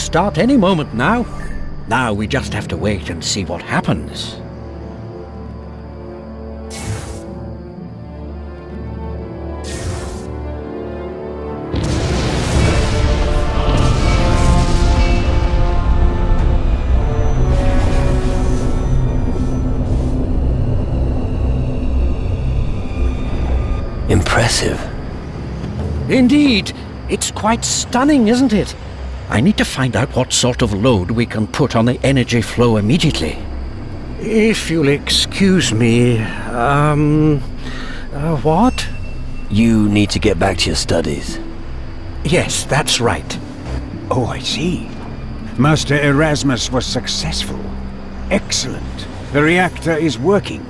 start any moment now. Now we just have to wait and see what happens. Impressive. Indeed. It's quite stunning, isn't it? I need to find out what sort of load we can put on the energy flow immediately. If you'll excuse me, what? You need to get back to your studies. Yes, that's right. Oh, I see. Master Erasmus was successful. Excellent. The reactor is working.